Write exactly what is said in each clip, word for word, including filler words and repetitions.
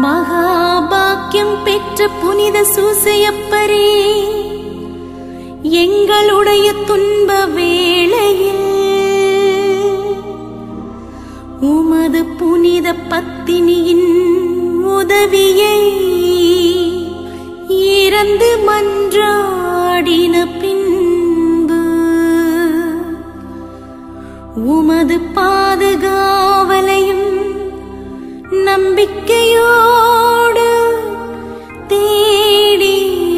மகாபாக்கியம் பெற்ற புனித சூசையப்பரே, எங்களுடைய துன்ப வேளையில் உமது புனித பத்தினியின் உதவியை இறந்து மன்றாடின பின்பு உமது பாதுகாவலையும் நம்பிக்கையோடு தேடி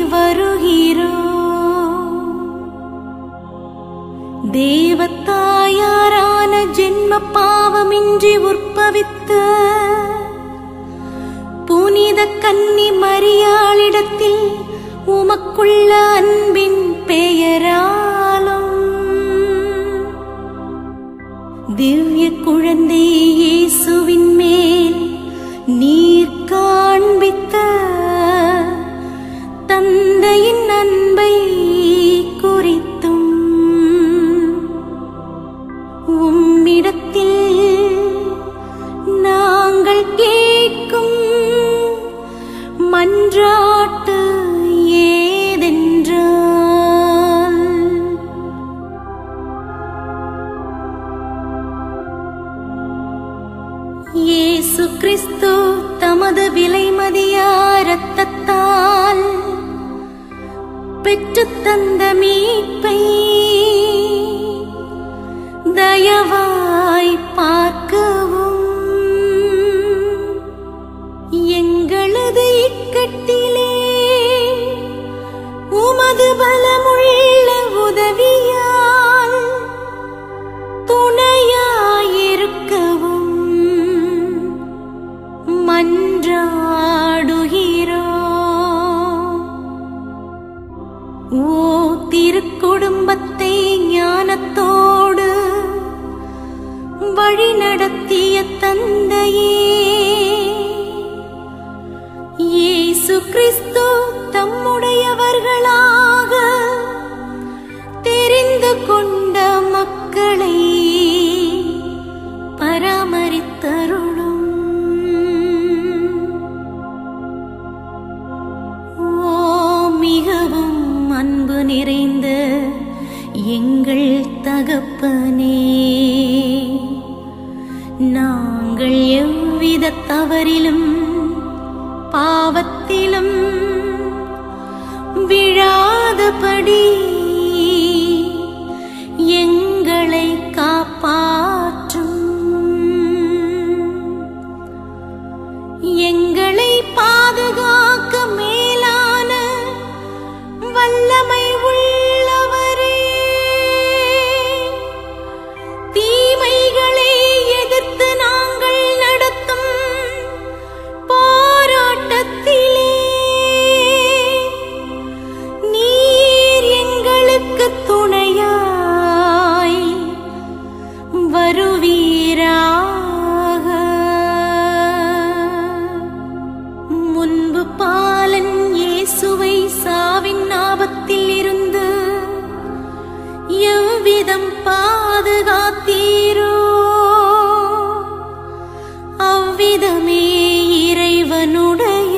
வருகிறோம். தேவத்தாயாரான ஜென்ம பாவமின்றி உற்பவித்த புனித கன்னி மரியாளிடத்தில் உமக்குள்ள அன்பின் பெயராலும் திவ்ய குழந்தை இயேசுவின் மேல் நீர் காண்பித்த தந்தையின் அன்பை குறித்தும் உம்மிடத்தில் நாங்கள் கேட்கும் மன்றாட்டு ஏதென்றால், இயேசு கிறிஸ்து தமது விலைமதியா இரத்தத்தால் பெற்றுத் தந்த மீட்பை தயவாய் பார்க்கவும், எங்களது இக்கட்டிலே உமது பலமுள்ள உதவியால் துணையாயிருக்கவும் மன்றாடுகிறோம். ஓ திருக்குடும்பத்தை ஞானத்தோடு வழி நடத்திய தந்தையே, இயேசு கிறிஸ்து தம்முடையவர்களாக தெரிந்து கொண்ட மக்களை பராமரித்தருளும். ஓ மிகவும் அன்பு நிறைந்த எங்கள் தகப்பனே, நாங்கள் எவ்வித தவறிலும் பாவத்திலும் விழாதபடி எங்களை காப்பாற்றும். எங்களை பாதுகாக்க மேலான வல்லமை உள்ளவரே, தீமைகளை எதிர்த்து நாங்கள் நடத்தும் போராட்டத்திலே நீர் எங்களுக்கு துணையாய் வருவீராக. முன்பு பாலன் இயேசுவை சாவின் ஆபத்தில் இருந்து எவ்விதம் பாதுகாத்தீரோ, அவ்விதமே இறைவனுடைய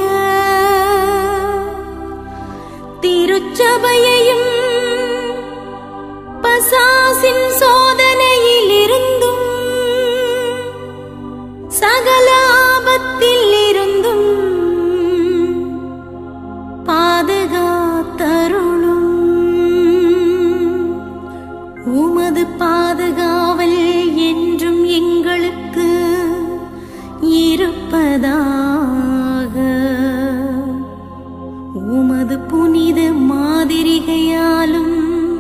திருச்சபையையும் பசாசின் சோதனையில் இருந்தும் சகல ஆபத்தில் இருந்தும் பாதுகாத்தருளும். உமது பாதுகாவல் என்றும் எங்களுக்கு இருப்பதாக. உமது புனித மாதிரிகையாலும்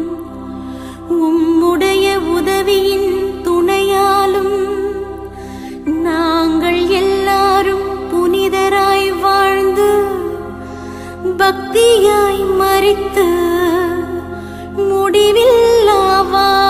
உம்முடைய உதவியின் துணையாலும் நாங்கள் எல்லாரும் புனிதராய் வாழ்ந்து பக்தியாய் மரித்து முடிவில்லா